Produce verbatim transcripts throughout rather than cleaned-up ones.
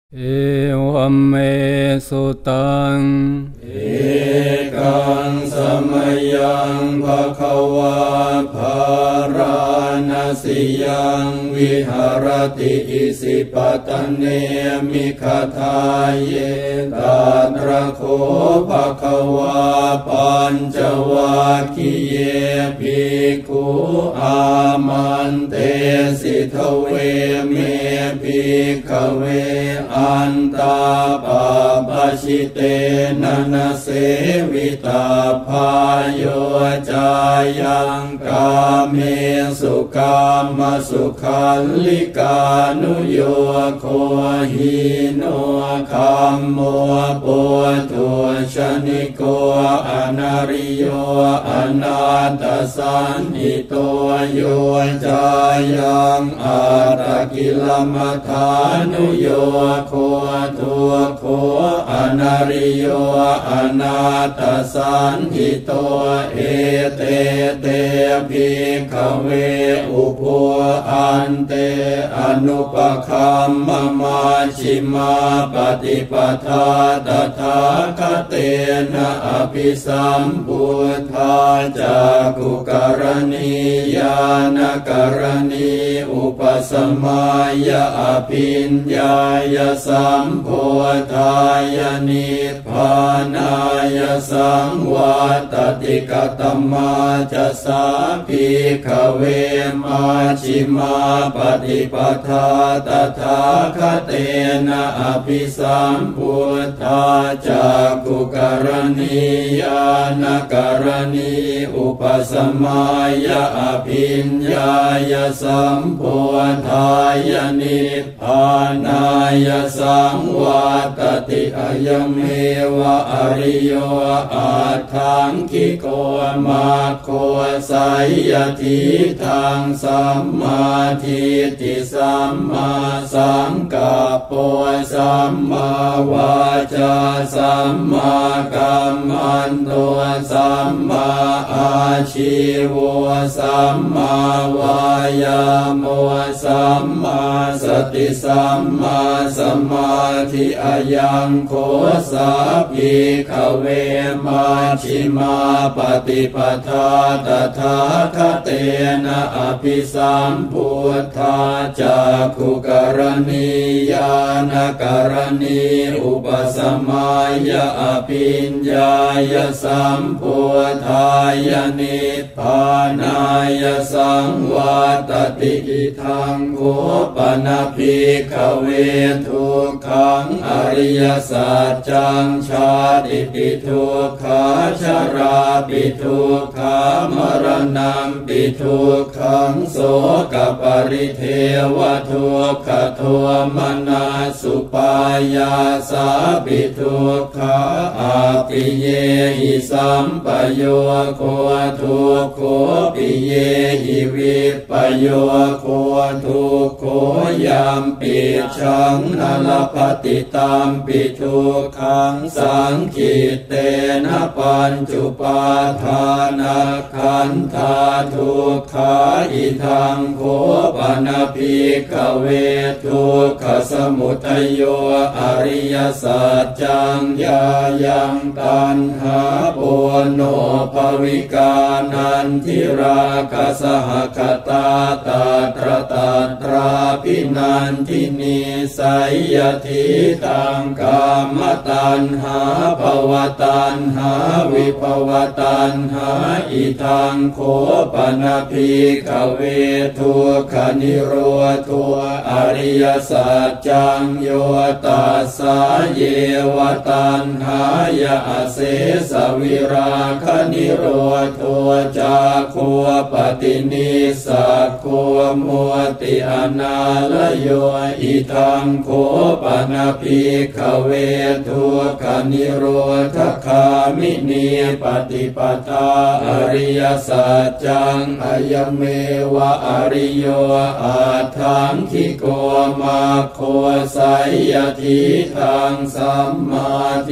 เอวัมเมสุตังเอกังสมยังภควาภารณสิยังวิหารติอิสิปตเนมิคทาเยตาตระโคภควาปัญจวัคคีเยภิกขุอามันเตสิทเวเมภิกขเวอันตาปาปชิเตนะนะเสวิตาภายโยจายังกาเมสุกามสุขัลลิกานุโยโคหิโนคัมโมปุถุชนิโกอนาริโยอนาตสันติโตโยจายังอาตกิลมัฏฐานุโยโคทุโคอนาริโยอนาตสันติโตเอเตเตภิกขเวอุปอันเตอนุปคัมมมาชิมาปฏิปทาตถาคเตนะอภิสัมพุทธาจากกุกรณียานกรณีอุปสมัยอภิญญายสัมโพธายนิพพานายสังวัตติกตมาจะสาภิกขเวมาชิมาปฏิปทาตถาคเตนะอภิสัมพุทธาจากกุกรณียานกรณีอุปสมัยอภิญญายสัมโพธายนิพพานายสังวัตติอยังเมวะอริโยอาทังคิโกมาโคสัยยทิทังสัมมาทิฏฐิสัมมาสังกัปโปสัมมาวาจาสัมมากัมมันโตสัมมาอาชีวสัมมาวายาโมสัมมาสติสัมมาสมาธิอายังโคสาภิกขเวมาชิมาปฏิปทาตถาคเตนะอภิสัมพุทธาจากขุกรณียานกรณีอุปสมัยอภิญญายสัมโพธายนิพพานายสังวัตติอิทังโคปนะภิกขเวทุกขังอริยสัจจังชาติปิทุกขาชราปิทุกขามรณะปิทุกขังโสกปริเทวทุกขโทมนัสสุปายาสาปิทุกขาอาปิเยหิสัมปโยโคทุกโคปิเยหิวิปโยโคทุกโคยามปิชังนลปฏิตามปิทุกขังสังขิเตนะปัญจุปาทานาขันธาทุกขาอิทังโคปนะภิกขเวทุกขสมุทัยโยอริยสัจจังยายังตัณหาปุโนภวิกานันทิราคะสหคตาตาตระตาตราภินันทินิสัยยทิตังกามตัณหาภวตัณหาวิภวตัณหาอิทังโคปนะภิกขเวทุกขนิโรธอริยสัจจังโยตัสสะเยวตัณหายะเสสวิราคะนิโรธจาโคปฏินิสักโคมุติอนาลโยอิทังโคปนะภิกขเวทุกขนิโรธคามินีปฏิปทาอริยสัจจังอยังเมวะอริโยอาทังคิโกมาโคสัยยทิทังสัมมาทิฏ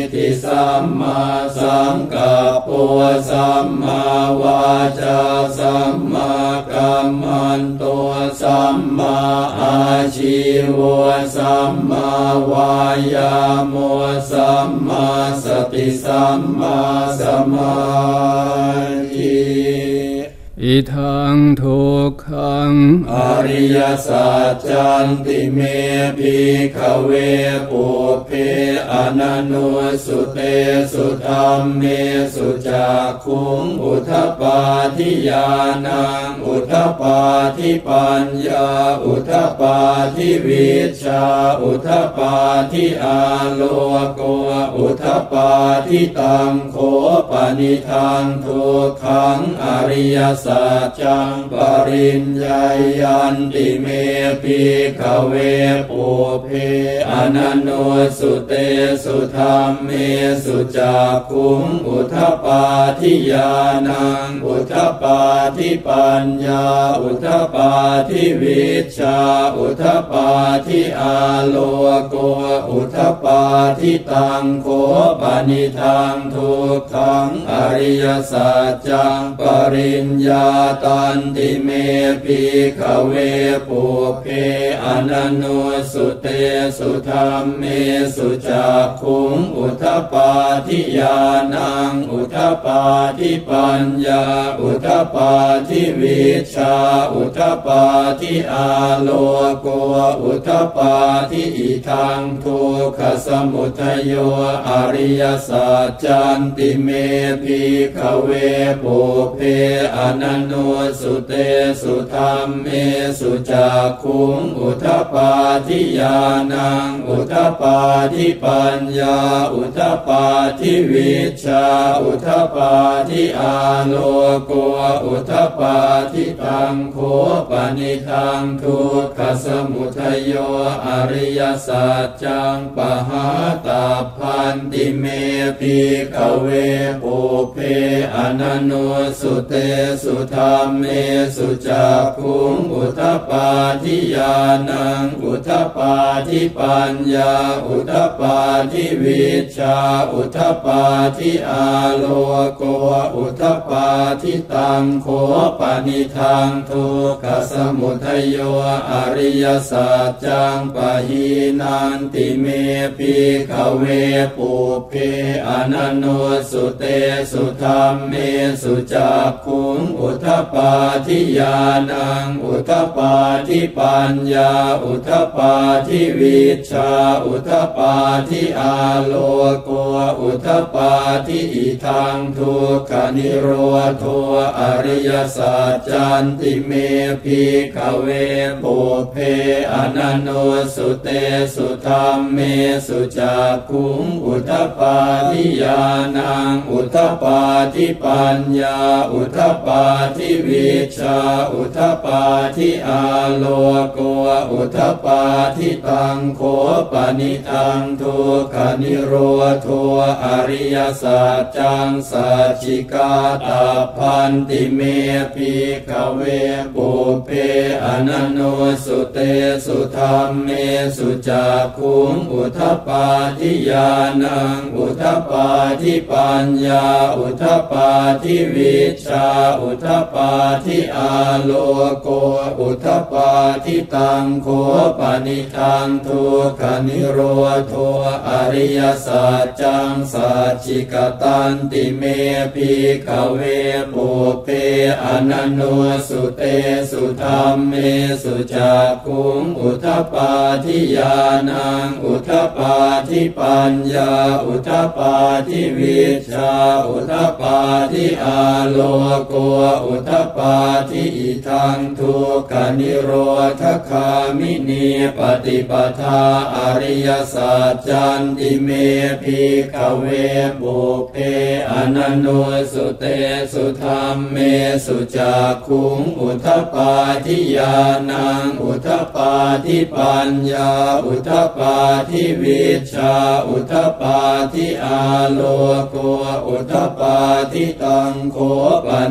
ติสัมมาสังกัปปะสัมมาวาจาสัมมากัมมันโตสัมมาอาชีวะสัมมาวายามะสัมมาสติสัมมาสมาธิอิทังทุกขังอริยสัจจันติเมภิกขเวปุพเพอนันโนสุเตสุธัมเมสุจักขุงอุทธัปปาทิญาณังอุทธัปปาทิปัญญาอุทธัปปาทิวิชชาอุทธัปปาทิอาโลโกอุทธัปปาทิตังโฆปนิทังทุกขังอริยสัจจังปริญญายันติเมภิกขเวปุพเพอนันโนสุเตสุธัมเมสุจักขุงอุทธัปปาทิญาณังอุทธัปปาทิปัญญาอุทธัปปาทิวิชชาอุทธัปปาทิอาโลโกอุทธัปปาทิตังโฆปนิทังทุกขังอริยสัจจังปริญญาตันติเมภิกขเวปุพเพอนันโนสุเตสุธัมเมสุจักขุงอุทธัปปาทิญาณังอุทธัปปาทิปัญญาอุทธัปปาทิวิชชาอุทธัปปาทิอาโลโกอุทธัปปาทิอิทังทุกขสมุทัยโยอริยสัจจันติเมภิกขเวปุพเพอนันโนสุเตสุธัมเมสุจักขุงอุทธัปปาทิญาณังอุทธัปปาทิปัญญาอุทธัปปาทิวิชชาอุทธัปปาทิอาโลโกอุทธัปปาทิตังโฆปนิทังทุกขสมุทัยโยอริยสัจจังปหาตัพพันติเมภิกขเวปุพเพอนันโนสุเตสุธัมเมสุจักขุงอุทธัปปาทิญาณังอุทธัปปาทิปัญญาอุทธัปปาทิวิชชาอุทธัปปาทิอาโลโกอุทธัปปาทิตังโฆปนิทังทุกขสมุทัยโยอริยสัจจังปหีนันติเมภิกขเวปุพเพอนันโนสุเตสุธัมเมสุจักขุงอุทธัปปาทิญาณังอุทธัปปาทิปัญญาอุทธัปปาทิวิชชาอุทธัปปาทิอาโลโกอุทธัปปาทิอิทังทุกขนิโรธโธอริยสัจจันติเมภิกขเวปุพเพอนันโนสุเตสุธัมเมสุจักขุงอุทธัปปาทิญาณังอุทธัปปาทิปัญญาอุทธัปปาทิวิชชาอุทธัปปาทิอาโลโกอุทธัปปาทิตังโฆปนิทังทุกขนิโรธโธอริยสัจจังสัจจิกาตัพพันติเมภิกขเวปุพเพอนันโนสุเตสุธัมเมสุจักขุงอุทธัปปาทิญาณังอุทธัปปาทิปัญญาอุทธัปปาทิวิชชาอุทธัปปาทิอาโลโกอุทธัปปาทิตังโฆปนิทังทุกขนิโรธโธอริยสัจจังสัจจิกตันติเมภิกขเวปุพเพอนันโนสุเตสุธัมเมสุจักขุงอุทธัปปาทิญาณังอุทธัปปาทิปัญญาอุทธัปปาทิวิชชาอุทธัปปาทิอาโลโกอุทธัปปาทิอิทังทุกขนิโรธคามินีปฏิปทาอริยสัจจันติเมภิกขเวปุพเพอนันโนสุเตสุธัมเมสุจักขุงอุทธัปปาทิญาณังอุทธัปปาทิปัญญาอุทธัปปาทิวิชชาอุทธัปปาทิอาโลโกอุทธัปปาทิตังโฆปนิทั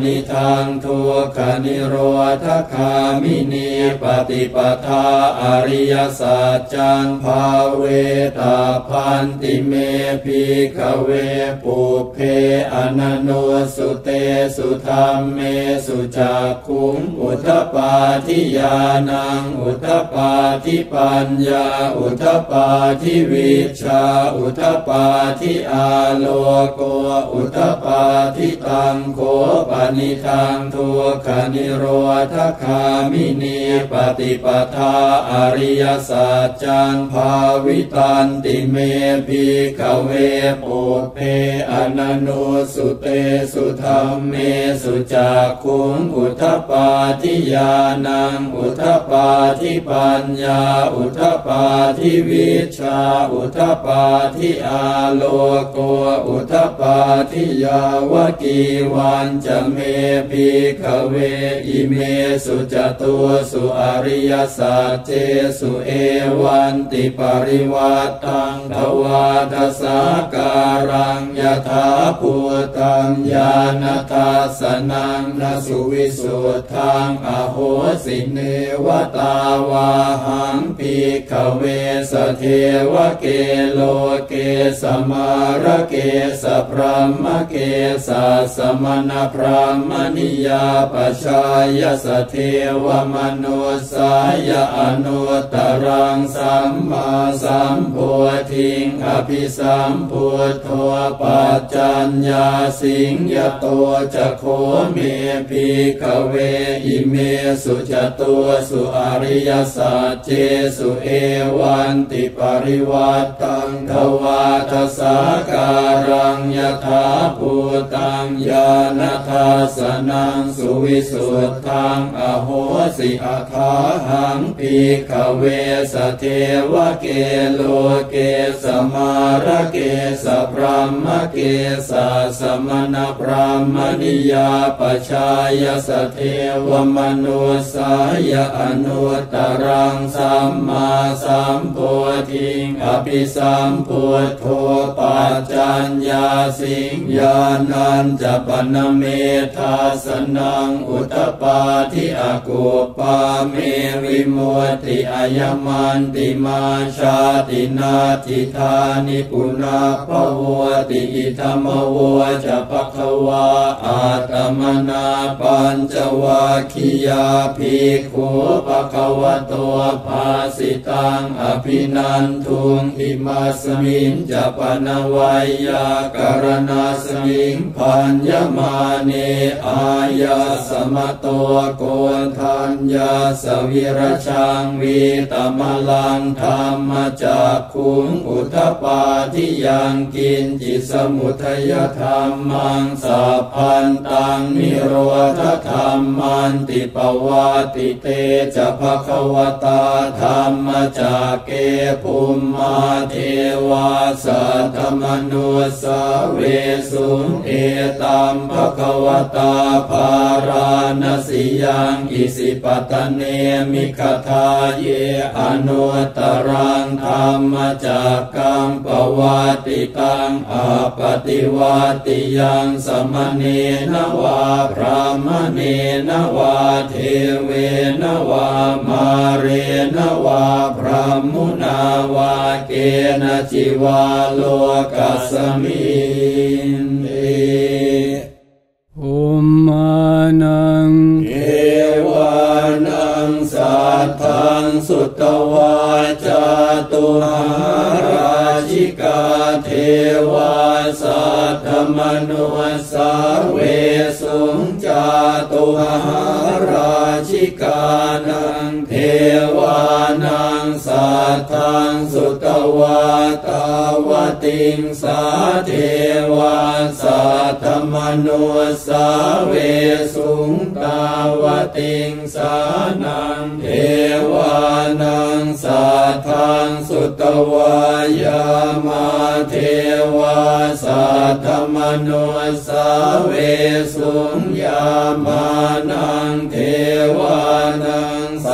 ทังทุกขนิโรธคามินีปฏิปทาอริยสัจจังภาเวตาพันติเมภิกขเวปุเพอนันโนสุเตสุธรรมเมสุจักขุงอุทธปาทิญาณังอุทธปาทิปัญญาอุทธปาทิวิชชาอุทธปาทิอาโลโกอุทธปาทิตังโคปนิทังทุกขนิโรธคามินีปฏิปทาอริยสัจจังภาวิตันติเมภิกขเวปุเพอนันโนสุเตสุธรรมเมสุจักขุงอุทธปาทิญาณังอุทธปาทิปัญญาอุทธปาทิวิชชาอุทธปาทิอาโลโกอุทธปาทิยาวกีวันจะเมภิกขเวอิเมสุจตุสุอริยสัจเจสุเอวันติปริวัตตังทวาทสาการังยถาภูตังญาณทัสสนังนสุวิสุทธังอโหสิเนวตาวาหังภิกขเวสเทวเกโลเกสมาระเกสพรหมเกสสมณพรหมนิยาปชายสเทวมนุสายอนุตตรังสัมมาสัมโพธิงอภิสัมพุทโธปัจจัญญาสิงยโตจะโคเมภิกขเวอิเมสุจตุสุอริยสัจเจสุเอวันติปริวัตตังทวาทสาการังยถาภูตังญาณทัสสนังสุวิสุทธังอโหสิอาคาหังภิกขเวสเทวเกโลเกสมาระเกสพรหมเกสสมณพราหมณิยาปชายสเทวมนุสายอนุตตรังสัมมาสัมโพธิงอภิสัมพุทโธปัจจัญญาสิงญาณัญจปนเมธาสนังอุทธปาทิอกุปาเมวิมุตติอายมันติมาชาตินาทิธานิปุนาภวติอิธรรมโวจะภควาอาตมนาปัญจวัคคียาภิกขุภควโตภาสิตังอภินันทุงอิมัสมิงจะปนวัยยากรณาสมิงพัญญมาเนอายาสมโตโกนทัญญาสวิรชังวีตมลังธรรมจักขุงอุทธปาทิยังกินจิสมุทัยธรรมังสัพพันตังนิโรธธรรมันติปวาติเตจะภควตาธรรมจักเกภูมิมาเทวาสัทธมนุสาเวสุงเอตัมภควตาภารานสิยังอิสิปตเนมิคทาเยอนุตตรังธรรมจักกังปวัติตังอาปฏิวัติยังสมเนนวาพรามเนนวาเทเวนวามาเรนวาพรหมุนาวาเกณจิวาโลกัสมินเออุมมานังเอวานังสัทธังสุตวาจาตุหาราชิกาเทวาสัทธมนุสาเวสุงจาตุหาราชิกานังเทวานังสัทธังสุตวาตาวติงสาเทวาสัทธมนุสาเวสุงตาวติงสานังเทวานังสัทธังสุตวายามาเทวาสัทธมนุสาเวสุงยามานังเทวานังสั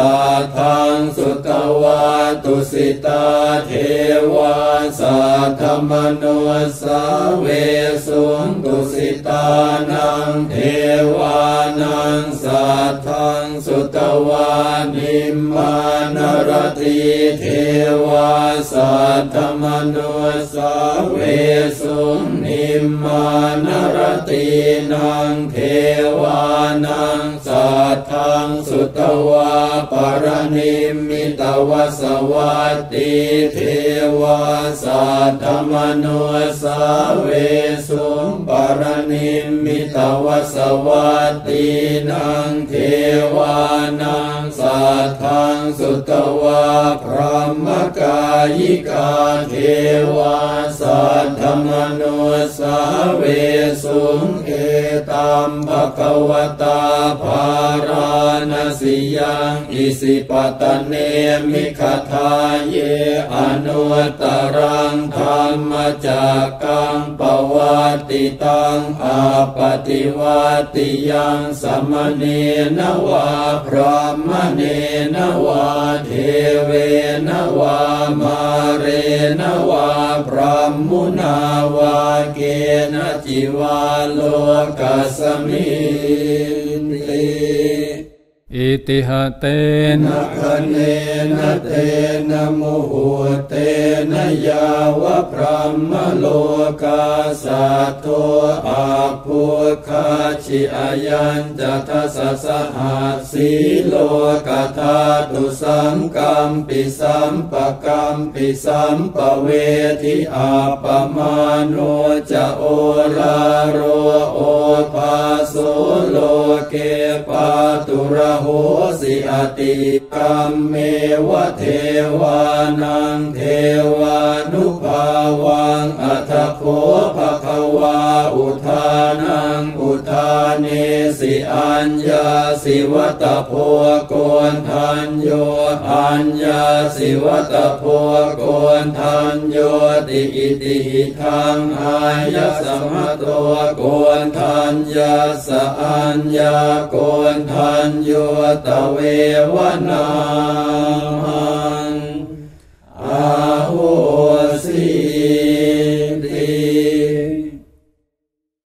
สัทธังสุตวาตุสิตาเทวาสัทธมโนสาเวสุงตุสิตานังเทวานังสัทธังสุตวานิมมานรติเทวาสัทธมโนสาเวสุงนิมมานรตินังเทวานังสัทธังสุตวาปรนิมมิตวสวัตติเทวาสัทธมโนสาเวสุงปรนิมมิตวสวัตตินังเทวานังสัทธังสุตวาพรหมกายิกาเทวาสัทธมโนสาเวสุงเอตัมภควตาภารานสิยังอิสิปตเนมิขทาเยอนุตตรังธรรมจักกังปวัตติตังอาปฏิวัติยังสัมมเนนวาพรหมเนนวาเทเวนวามาเรนวาพรหมุนาวาเกณจิวาโลกัสมินติอิติหะเตนะคะเนนะเตนะโมโหเตนะยาวะพรหมโลกาสัตโตอาภูคาชิอายัญจะทัสสะหัสสีโลกธาตุสังกัมปิสัมปะกัมปิสัมปเวทิอาปมาโนจะโอลาโรโอภาโสโลเกปาตุระโหสิอติกัมเมวะเทวานังเทวานุภาวังอัตถโคภควาอุทานังอุทาเนสิอัญญาสิวัตโพโกนทัญโยอัญญาสิวัตโพโกนทัญโยติอิติหิทังอายะสมะโตโกนทัญญาสะอัญญาโกนทัญโยตเววนาหังอาหุ